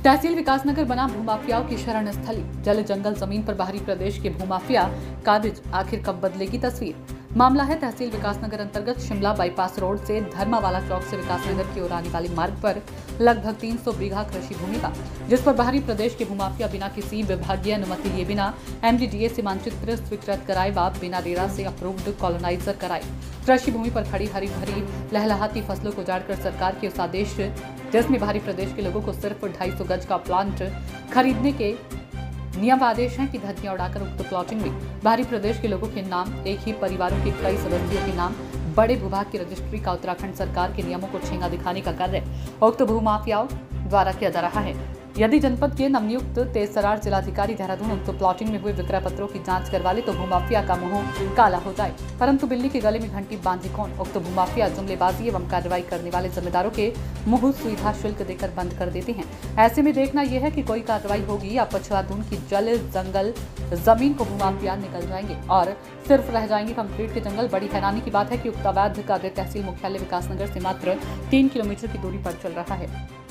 तहसील विकासनगर बना भूमाफियाओं की शरण स्थली। जल जंगल जमीन पर बाहरी प्रदेश के भूमाफिया काबिज, आखिर कब बदलेगी तस्वीर। मामला है तहसील विकासनगर अंतर्गत शिमला बाईपास रोड से धर्मावाला चौक से विकासनगर की ओर आने वाले मार्ग पर लगभग 300 बीघा कृषि भूमि का, जिस पर बाहरी प्रदेश के भूमाफिया बिना किसी विभागीय अनुमति लिए बिना MDDA से मानचित्र स्वीकृत कराए व बिना रेरा से अप्रूव्ड कॉलोनाइजर कराए कृषि भूमि पर खड़ी हरी भरी लहलहाती फसलों को उजाड़कर सरकार के उस आदेश जिसमें बाहरी प्रदेश के लोगों को सिर्फ 250 गज का प्लांट खरीदने के नियम आदेश हैं कि धज्जियां उड़ाकर उक्त प्लॉटिंग में बाहरी प्रदेश के लोगों के नाम, एक ही परिवारों के कई सदस्यों के नाम, बड़े भूभाग की रजिस्ट्री का उत्तराखंड सरकार के नियमों को छेंगा दिखाने का कार्य उक्त भूमाफियाओं द्वारा किया जा रहा है। यदि जनपद के नवनियुक्त तेजसरार जिलाधिकारी देहरादून उक्त प्लॉटिंग में हुए विक्रय पत्रों की जांच करवा ले तो भूमाफिया का मुंह काला हो जाए, परंतु बिल्ली के गले में घंटी बांधे कौन। उक्त भूमाफिया जुमलेबाजी एवं कार्रवाई करने वाले जिम्मेदारों के मुंह सुविधा शुल्क देकर बंद कर देते हैं। ऐसे में देखना यह है कि कोई कार्रवाई होगी या पछवाधुन की जल जंगल जमीन को भूमाफिया निकल जाएंगे और सिर्फ रह जाएंगे कंक्रीट के जंगल। बड़ी हैरानी की बात है कि उक्त अवैध कार्य तहसील मुख्यालय विकासनगर से मात्र 3 किलोमीटर की दूरी पर चल रहा है।